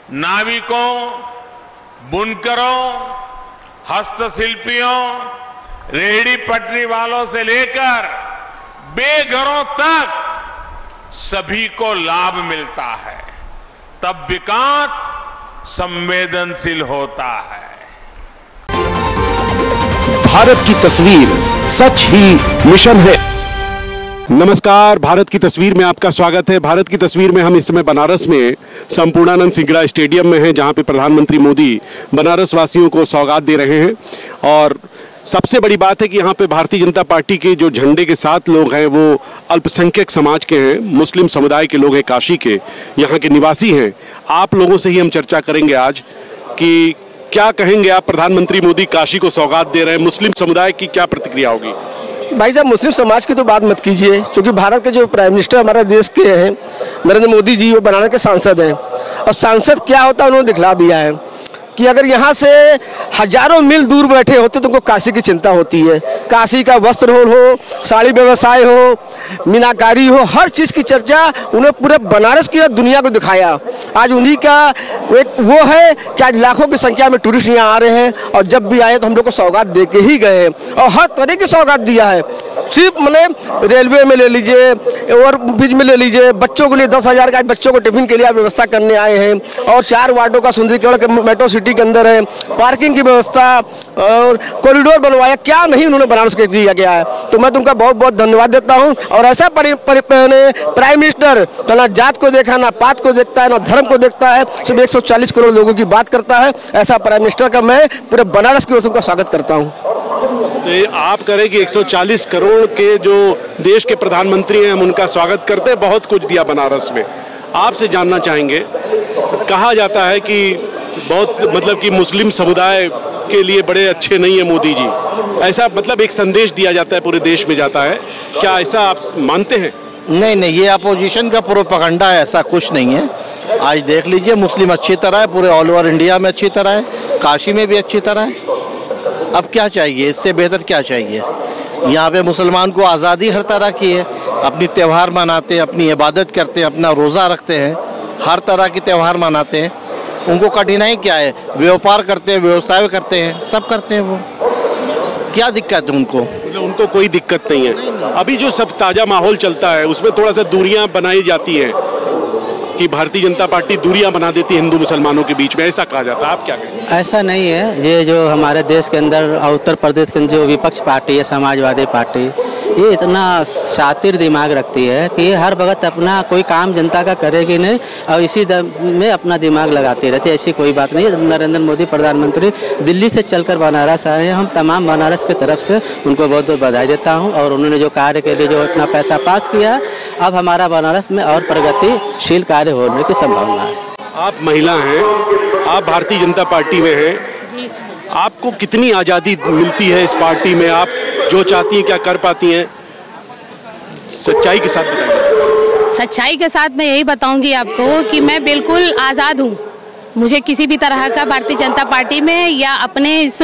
नाविकों, बुनकरों, हस्तशिल्पियों, रेहड़ी पटरी वालों से लेकर बेघरों तक सभी को लाभ मिलता है, तब विकास संवेदनशील होता है। भारत की तस्वीर सच ही मिशन है। नमस्कार, भारत की तस्वीर में आपका स्वागत है। भारत की तस्वीर में हम इस समय बनारस में संपूर्णानंद सिंगरा स्टेडियम में हैं, जहां पे प्रधानमंत्री मोदी बनारस वासियों को सौगात दे रहे हैं। और सबसे बड़ी बात है कि यहाँ पे भारतीय जनता पार्टी के जो झंडे के साथ लोग हैं वो अल्पसंख्यक समाज के हैं, मुस्लिम समुदाय के लोग हैं, काशी के यहाँ के निवासी हैं। आप लोगों से ही हम चर्चा करेंगे आज कि क्या कहेंगे आप, प्रधानमंत्री मोदी काशी को सौगात दे रहे हैं, मुस्लिम समुदाय की क्या प्रतिक्रिया होगी? भाई साहब, मुस्लिम समाज की तो बात मत कीजिए, क्योंकि भारत के जो प्राइम मिनिस्टर हमारे देश के हैं नरेंद्र मोदी जी, वो बनारस के सांसद हैं। और सांसद क्या होता है उन्होंने दिखला दिया है कि अगर यहाँ से हजारों मील दूर बैठे होते तो उनको काशी की चिंता होती है। काशी का वस्त्र हो, साड़ी व्यवसाय हो, मीनाकारी हो, हर चीज़ की चर्चा उन्हें पूरे बनारस की दुनिया को दिखाया। आज उन्हीं का एक वो है कि आज लाखों की संख्या में टूरिस्ट यहाँ आ रहे हैं, और जब भी आए तो हम लोग को सौगात दे के ही गए, और हर तरह की सौगात दिया है। सिर्फ मैंने रेलवे में ले लीजिए, ओवर ब्रिज में ले लीजिए, बच्चों के लिए 10,000 का बच्चों को टिफिन के लिए व्यवस्था करने आए हैं, और 4 वार्डों का सुंदरीकरण मेट्रो सिटी के अंदर है, पार्किंग की व्यवस्था और कॉरिडोर बनवाया, क्या नहीं उन्होंने बनारस के किया गया है। तो मैं तुमका बहुत बहुत धन्यवाद देता हूं। और ऐसा प्राइम मिनिस्टर ना जात को देखा, ना पात को देखता है, ना धर्म को देखता है, सिर्फ 140 करोड़ लोगों की बात करता है। ऐसा प्राइम मिनिस्टर का मैं पूरे बनारस की ओर से उनका स्वागत करता हूँ। तो आप करें कि 140 करोड़ के जो देश के प्रधानमंत्री हैं हम उनका स्वागत करते हैं, बहुत कुछ दिया बनारस में। आपसे जानना चाहेंगे, कहा जाता है कि बहुत मतलब कि मुस्लिम समुदाय के लिए बड़े अच्छे नहीं है मोदी जी, ऐसा मतलब एक संदेश दिया जाता है, पूरे देश में जाता है, क्या ऐसा आप मानते हैं? नहीं, ये अपोजिशन का प्रोपेगेंडा है, ऐसा कुछ नहीं है। आज देख लीजिए, मुस्लिम अच्छी तरह है, पूरे ऑल ओवर इंडिया में अच्छी तरह है, काशी में भी अच्छी तरह है। अब क्या चाहिए, इससे बेहतर क्या चाहिए? यहाँ पे मुसलमान को आज़ादी हर तरह की है, अपनी त्यौहार मनाते हैं, अपनी इबादत करते हैं, अपना रोज़ा रखते हैं, हर तरह की त्यौहार मनाते हैं। उनको कठिनाई क्या है? व्यापार करते हैं, व्यवसाय करते हैं, सब करते हैं। वो क्या दिक्कत है उनको? उनको कोई दिक्कत नहीं है। अभी जो सब ताज़ा माहौल चलता है उसमें थोड़ा सा दूरियां बनाई जाती हैं कि भारतीय जनता पार्टी दूरियां बना देती है हिंदू मुसलमानों के बीच में, ऐसा कहा जाता है, आप क्या कहेंगे? ऐसा नहीं है। ये जो हमारे देश के अंदर और उत्तर प्रदेश के जो विपक्ष पार्टी है, समाजवादी पार्टी, ये इतना शातिर दिमाग रखती है कि ये हर वक्त अपना कोई काम जनता का करेगी नहीं और इसी में अपना दिमाग लगाती रहती है। ऐसी कोई बात नहीं है। नरेंद्र मोदी प्रधानमंत्री दिल्ली से चलकर बनारस आए हैं, हम तमाम बनारस की तरफ से उनको बहुत बहुत बधाई देता हूं। और उन्होंने जो कार्य के लिए जो इतना पैसा पास किया, अब हमारा बनारस में और प्रगतिशील कार्य होने की संभावना है। आप महिला हैं, आप भारतीय जनता पार्टी में हैं, आपको कितनी आज़ादी मिलती है इस पार्टी में? आप जो चाहती हैं क्या कर पाती हैं? सच्चाई के साथ बताइए। सच्चाई के साथ मैं यही बताऊंगी आपको कि मैं बिल्कुल आज़ाद हूँ। मुझे किसी भी तरह का भारतीय जनता पार्टी में या अपने इस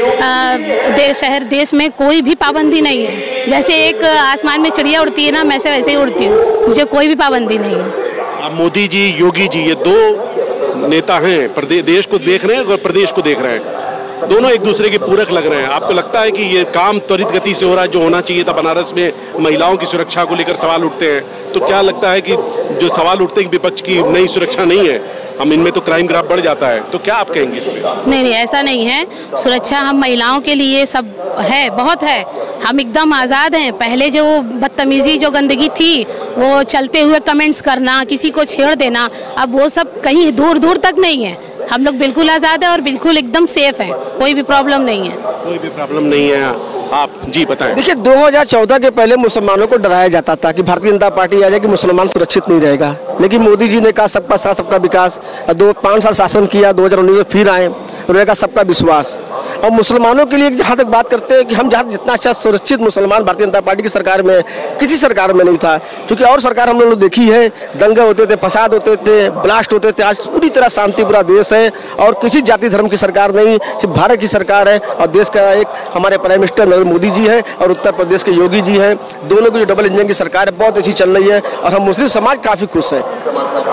शहर देश में कोई भी पाबंदी नहीं है। जैसे एक आसमान में चिड़िया उड़ती है ना, मैं वैसे ही उड़ती हूँ, मुझे कोई भी पाबंदी नहीं है। अब मोदी जी, योगी जी, ये 2 नेता हैं, देश को देख रहे हैं और प्रदेश को देख रहे हैं, दोनों एक दूसरे के पूरक लग रहे हैं। आपको लगता है कि ये काम त्वरित गति से हो रहा है, जो होना चाहिए था? बनारस में महिलाओं की सुरक्षा को लेकर सवाल उठते हैं, तो क्या लगता है कि जो सवाल उठते हैं विपक्ष की नई सुरक्षा नहीं है, हम इनमें तो क्राइम ग्राफ बढ़ जाता है, तो क्या आप कहेंगे इसमें? नहीं, ऐसा नहीं है। सुरक्षा हम महिलाओं के लिए सब है, बहुत है। हम एकदम आज़ाद हैं। पहले जो बदतमीजी, जो गंदगी थी, वो चलते हुए कमेंट्स करना, किसी को छेड़ देना, अब वो सब कहीं दूर दूर तक नहीं है। हम लोग बिल्कुल आज़ाद है और बिल्कुल एकदम सेफ है, कोई भी प्रॉब्लम नहीं है। कोई भी प्रॉब्लम नहीं है। आप जी बताएं। देखिए, 2014 के पहले मुसलमानों को डराया जाता था कि भारतीय जनता पार्टी आ जाएगी, मुसलमान सुरक्षित नहीं रहेगा। लेकिन मोदी जी ने कहा सबका साथ सबका विकास, 5 साल शासन किया, 2019 में फिर आए, उन्होंने कहा सबका विश्वास। और मुसलमानों के लिए जहाँ तक बात करते हैं कि हम जहाँ जितना अच्छा सुरक्षित मुसलमान भारतीय जनता पार्टी की सरकार में किसी सरकार में नहीं था, क्योंकि और सरकार हम लोगों ने देखी है, दंगे होते थे, फसाद होते थे, ब्लास्ट होते थे। आज पूरी तरह शांति पूरा देश है और किसी जाति धर्म की सरकार नहीं, सिर्फ भारत की सरकार है। और देश का एक हमारे प्राइम मिनिस्टर नरेंद्र मोदी जी है और उत्तर प्रदेश के योगी जी हैं, दोनों की जो डबल इंजन की सरकार है बहुत अच्छी चल रही है और हम मुस्लिम समाज काफ़ी खुश हैं।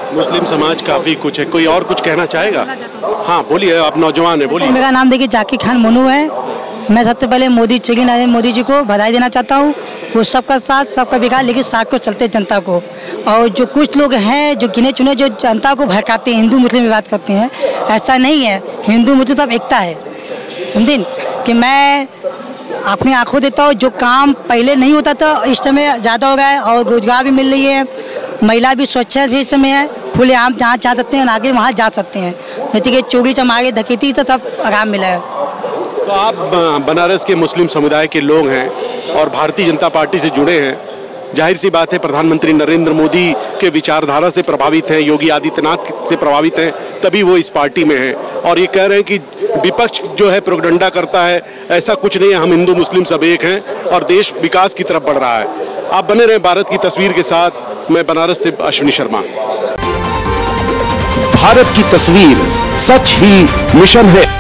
मुस्लिम समाज काफी कुछ है, कोई और कुछ कहना चाहेगा? हाँ बोलिए, आप नौजवान है, बोलिए। मेरा नाम देखिए जाकिर खान मोनू है। मैं सबसे पहले नरेंद्र मोदी जी को बधाई देना चाहता हूँ। वो सबका साथ सबका विकास, लेकिन साथ को चलते जनता को। और जो कुछ लोग हैं जो गिने चुने जो जनता को भड़काते हैं, हिंदू मुस्लिम में बात करते हैं, ऐसा नहीं है। हिंदू मुस्लिम सब एकता है, समझे कि मैं अपनी आंखों देता हूँ। जो काम पहले नहीं होता था इस समय ज़्यादा हो गया है, और रोजगार भी मिल रही है, महिला भी स्वच्छ है इस समय है, खुले आम जहाँ जा सकते हैं आगे वहाँ जा सकते हैं। जैसे कि चोरी चमारी डकैती तो सब आराम मिला है। तो आप बनारस के मुस्लिम समुदाय के लोग हैं और भारतीय जनता पार्टी से जुड़े हैं। जाहिर सी बात है प्रधानमंत्री नरेंद्र मोदी के विचारधारा से प्रभावित हैं, योगी आदित्यनाथ से प्रभावित हैं, तभी वो इस पार्टी में हैं। और ये कह रहे हैं कि विपक्ष जो है प्रोपेगेंडा करता है, ऐसा कुछ नहीं है, हम हिंदू मुस्लिम सब एक हैं और देश विकास की तरफ बढ़ रहा है। आप बने रहें भारत की तस्वीर के साथ। मैं बनारस से अश्विनी शर्मा। भारत की तस्वीर सच ही मिशन है।